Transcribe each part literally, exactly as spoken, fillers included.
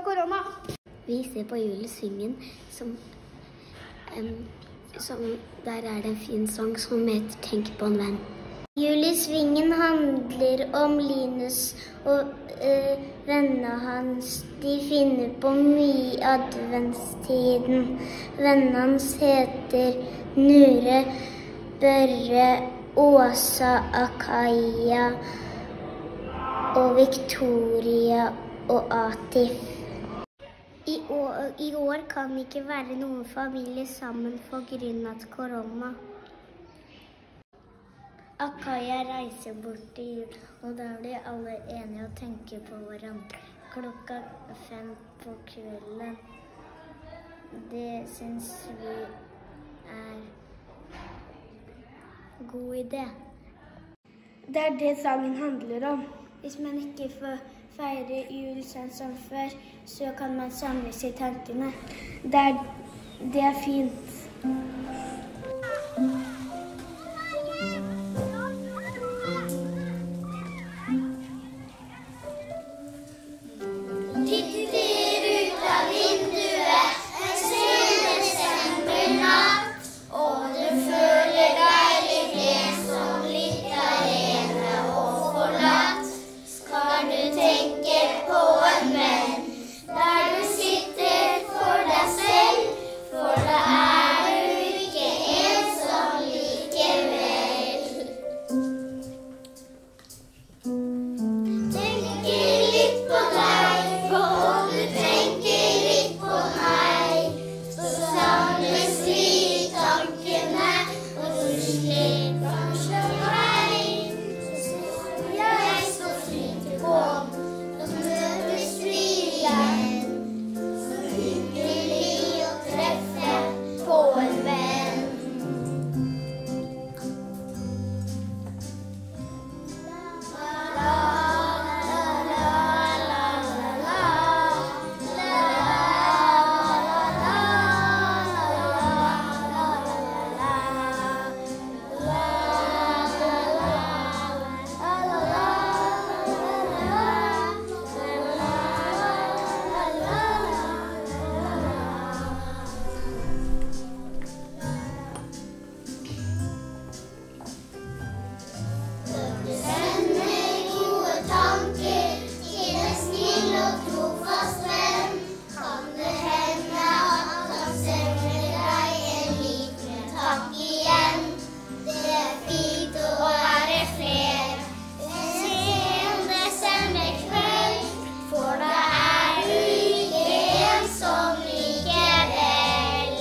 korona. Vi ser på julesvingen, som, um, som der er det en fin sang som heter «Tenk på en venn». Julesvingen handler om Linus og uh, vennene hans. De finner på mye i adventstiden. Vennene hans heter Nure, Børre, Åsa, Akaia og Victoria og Atif. I år, I år kan ikke være noen familie sammen på grunn av korona. Akaia reiser bort til jul, og da blir alle enige og tenker på hverandre. Klokka fem på kvelden. Det synes vi er en god idé. Det er det sangen handler om. Hvis man ikke får feire jul sånn som før, så kan man samles i tankene. Det er, det er fint. Titter ut av vinduet en sen desembernatt, og du føler deg litt ensom, litt alene og forlatt. Skal du tenke på en venn, der du sitter for deg selv, for da er du ikke ensom likevel. Tenker litt på deg, og du tenker litt på meg, så samles vi i tankene, og du slipper kanskje meg. Jeg står fint på, så møtes vi igjen, så hyggelig å treffe på en venn. La, la, la, la, la, la, Sender gode tanker til en snill og trofast venn. Kan det hende at han sender deg en liten takk igjen? Det er fint å være fred en sen desemberkveld, for da er du ikke ensom likevel.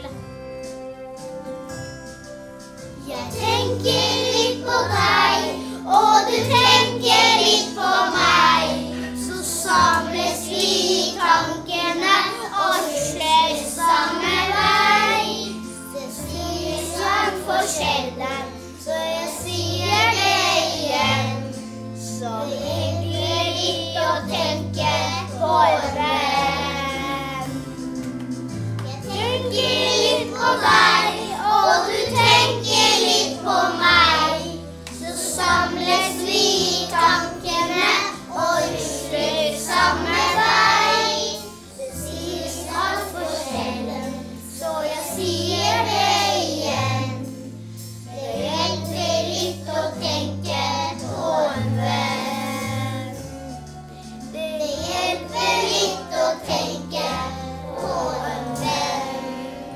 Jeg tenker litt på deg, og du tenker litt på meg. Så samles vi i tankene og rusler samme vei. Det sier sang for sjelden, så jeg sier det igjen. Så hyggelig litt å tenke på en venn. Jeg tenker litt på deg, og du tenker litt på meg. Så samles vi i tankene og rusler samme vei. Det sies altfor sjelden, så jeg sier det igjen. Det hjelper litt å tenke på en venn. Det hjelper litt å tenke på en venn.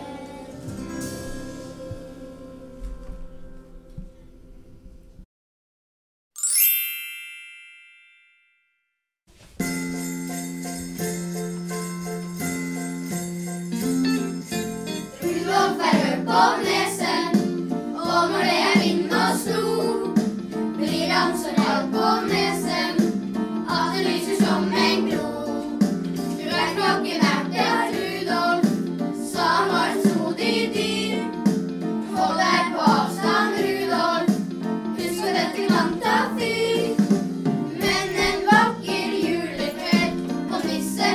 Rudolf er rød på nesen, og når det er vind og slo, blir han så rød på nesen at det lyser som en glo. Du er klokken er til Rudolf, sa han var et snodig dyr. Hold deg på avstand, Rudolf, husk at dette kan ta fyr. Men en vakker julekveld kom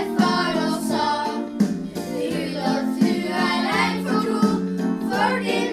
nissefar og sa: Rudolf, du er her for to, for din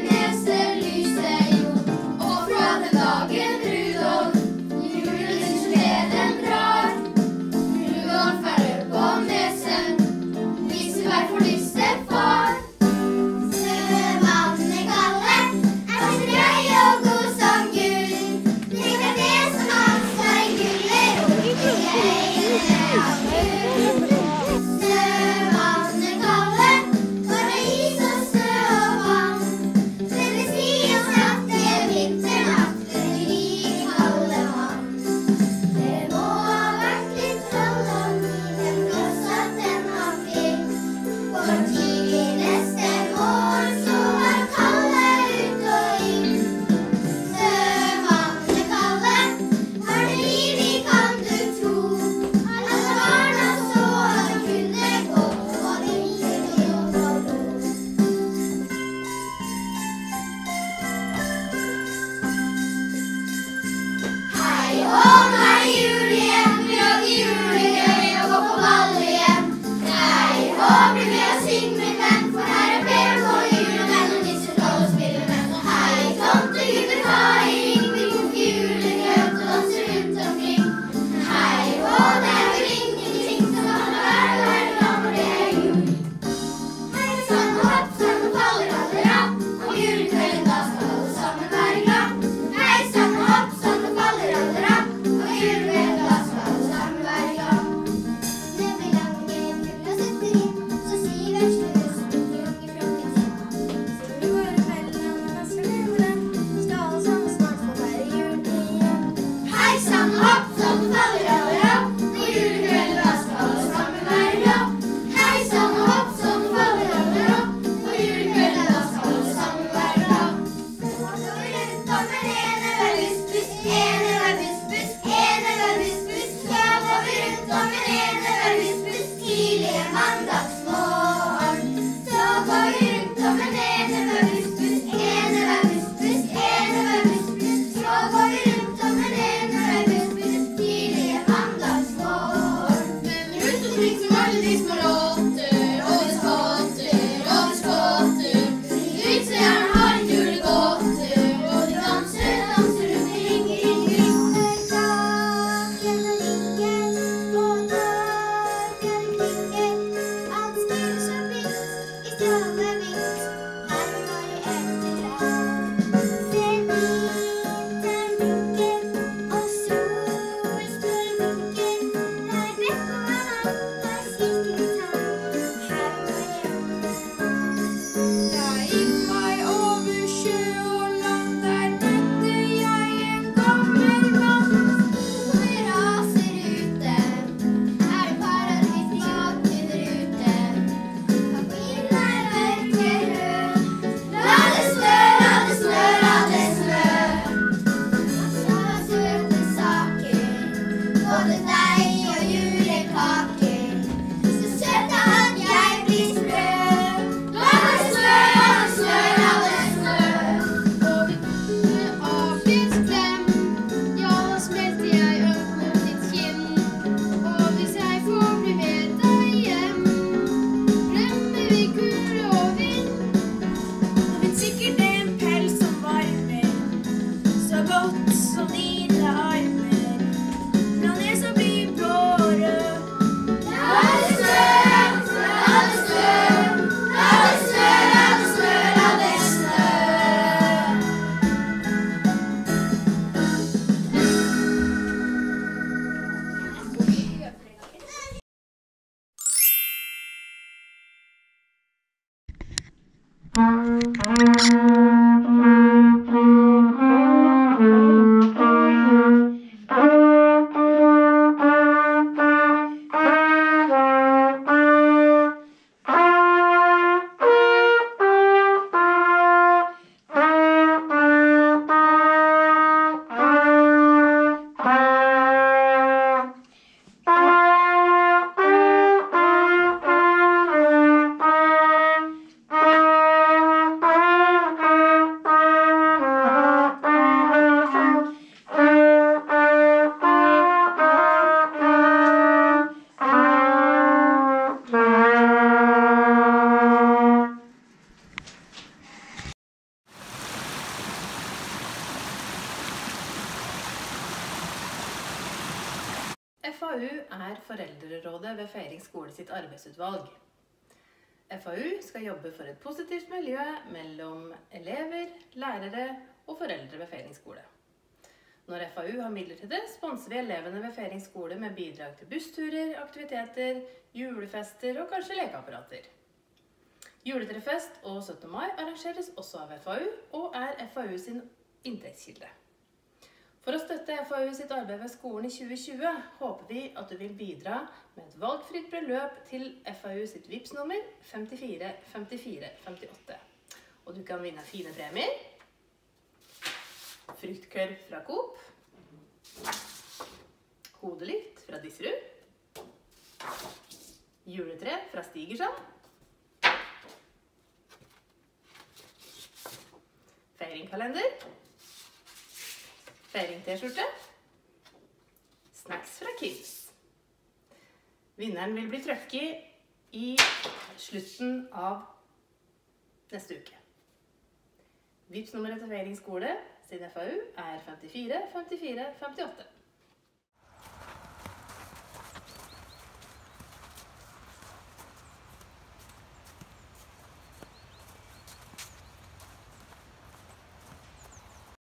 F A U er Foreldrerådet ved Feiring skole sitt arbeidsutvalg. F A U skal jobbe for et positivt miljø mellom elever, lærere og foreldre ved Feiring skole. Når F A U har midler til det, sponser vi elevene ved Feiring skole med bidrag til bussturer, aktiviteter, julefester og kanskje lekeapparater. Juletrefest og syttende mai arrangeres også av F A U og er F A U sin inntektskilde. For å støtte F A U sitt arbeid ved skolen i tjue tjue håper vi at du vil bidra med et valgfritt beløp til F A U sitt Vipps-nummer femtifire femtifire femtiåtte. Og du kan vinne fine premier, fruktkørv fra Coop, hodelykt fra Disserud, juletre fra Stigersand, feiringkalender, feiring-t-skjorte, snacks fra Kids. Vinneren vil bli trykket i slutten av neste uke. Vipps-nummeret til Feiring skole sin F A U er femtifire femtifire femtiåtte.